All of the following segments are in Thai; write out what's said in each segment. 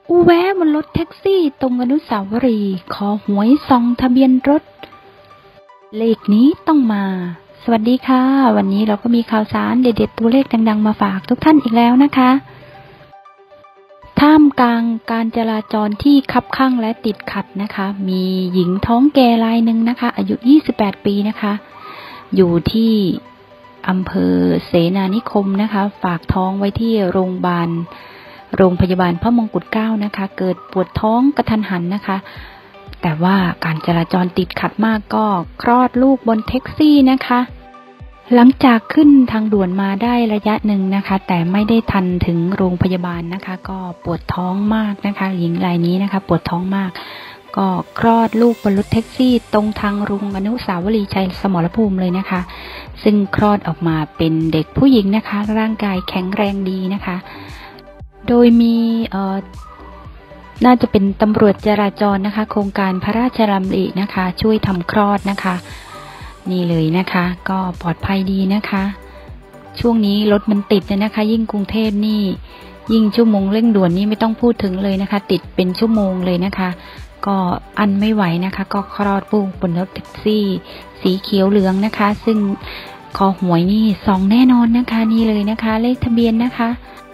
แวะบนรถแท็กซี่ตรงอนุสาวรีย์ขอหวยส่องทะเบียนรถเลขนี้ต้องมาสวัสดีค่ะวันนี้เราก็มีข่าวสารเด็ดๆตัวเลขดังๆมาฝากทุกท่านอีกแล้วนะคะท่ามกลางการจราจรที่คับคั่งและติดขัดนะคะมีหญิงท้องแก่รายหนึ่งนะคะอายุ28ปีนะคะอยู่ที่อำเภอเสนานิคมนะคะฝากท้องไว้ที่โรงพยาบาลพระมงกุฎเกล้านะคะเกิดปวดท้องกระทันหันนะคะแต่ว่าการจราจรติดขัดมากก็คลอดลูกบนแท็กซี่นะคะหลังจากขึ้นทางด่วนมาได้ระยะหนึ่งนะคะแต่ไม่ได้ทันถึงโรงพยาบาลนะคะก็ปวดท้องมากนะคะหญิงรายนี้นะคะปวดท้องมากก็คลอดลูกบนรถแท็กซี่ตรงทางรุงอนุสาวรีย์ชัยสมรภูมิเลยนะคะซึ่งคลอดออกมาเป็นเด็กผู้หญิงนะคะร่างกายแข็งแรงดีนะคะโดยมีน่าจะเป็นตำรวจจราจรนะคะโครงการพระราชดำรินะคะช่วยทำคลอดนะคะนี่เลยนะคะก็ปลอดภัยดีนะคะช่วงนี้รถมันติดนะคะยิ่งกรุงเทพนี่ยิ่งชั่วโมงเร่งด่วนนี่ไม่ต้องพูดถึงเลยนะคะติดเป็นชั่วโมงเลยนะคะก็อันไม่ไหวนะคะก็คลอดลูกบนรถแท็กซี่สีเขียวเหลืองนะคะซึ่งคอหวยนี่2แน่นอนนะคะนี่เลยนะคะเลขทะเบียนนะคะ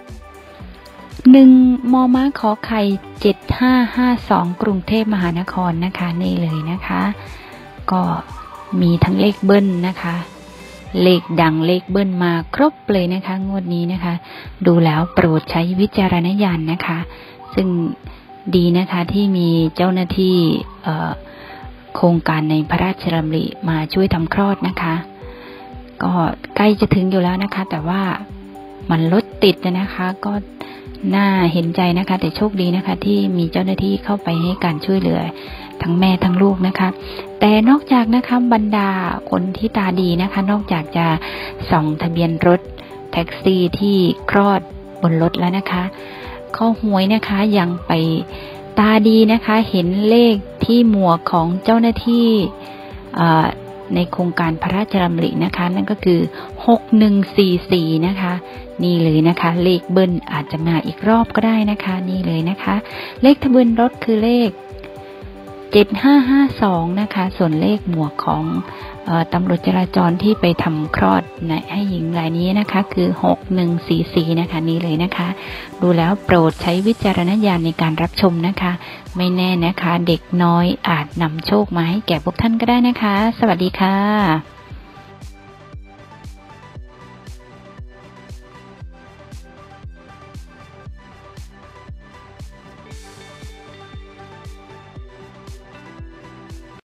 1 มม.ขอไข่ 7552กรุงเทพมหานครนะคะนี่เลยนะคะก็มีทั้งเลขเบิ้ลนะคะเลขดังเลขเบิ้ลมาครบเลยนะคะงวดนี้นะคะดูแล้วโปรดใช้วิจารณญาณนะคะซึ่งดีนะคะที่มีเจ้าหน้าที่โครงการในพระราชดำริมาช่วยทำคลอดนะคะก็ใกล้จะถึงอยู่แล้วนะคะแต่ว่ามันรถติดนะคะก็น่าเห็นใจนะคะแต่โชคดีนะคะที่มีเจ้าหน้าที่เข้าไปให้การช่วยเหลือทั้งแม่ทั้งลูกนะคะแต่นอกจากนะคะบรรดาคนที่ตาดีนะคะนอกจากจะส่องทะเบียนรถแท็กซี่ที่คลอดบนรถแล้วนะคะข้อหวยนะคะยังไปตาดีนะคะเห็นเลขที่หมวกของเจ้าหน้าที่ในโครงการพระราชดำรินะคะนั่นก็คือ6144นะคะนี่เลยนะคะเลขเบิ้ลอาจจะมาอีกรอบก็ได้นะคะนี่เลยนะคะเลขทะเบียนรถคือเลข7552นะคะส่วนเลขหมวกของตำรวจจราจรที่ไปทำคลอดให้หญิงรายนี้นะคะคือ6144นะคะนี่เลยนะคะดูแล้วโปรดใช้วิจารณญาณในการรับชมนะคะไม่แน่นะคะเด็กน้อยอาจนำโชคมาให้แก่พวกท่านก็ได้นะคะสวัสดีค่ะ